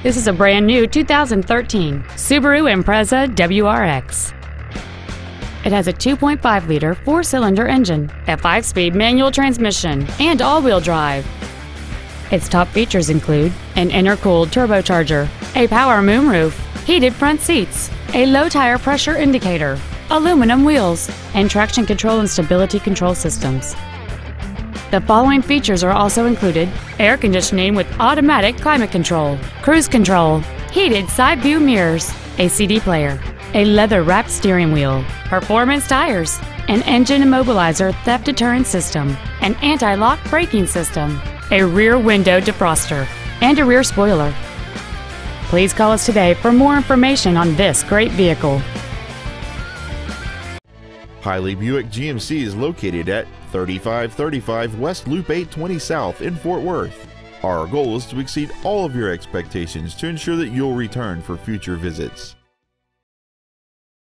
This is a brand new 2013 Subaru Impreza WRX. It has a 2.5-liter four-cylinder engine, a 5-speed manual transmission, and all-wheel drive. Its top features include an intercooled turbocharger, a power moonroof, heated front seats, a low tire pressure indicator, aluminum wheels, and traction control and stability control systems. The following features are also included: air conditioning with automatic climate control, cruise control, heated side view mirrors, a CD player, a leather-wrapped steering wheel, performance tires, an engine immobilizer theft deterrent system, an anti-lock braking system, a rear window defroster, and a rear spoiler. Please call us today for more information on this great vehicle. Hiley Buick GMC is located at 3535 West Loop 820 South in Fort Worth. Our goal is to exceed all of your expectations to ensure that you'll return for future visits.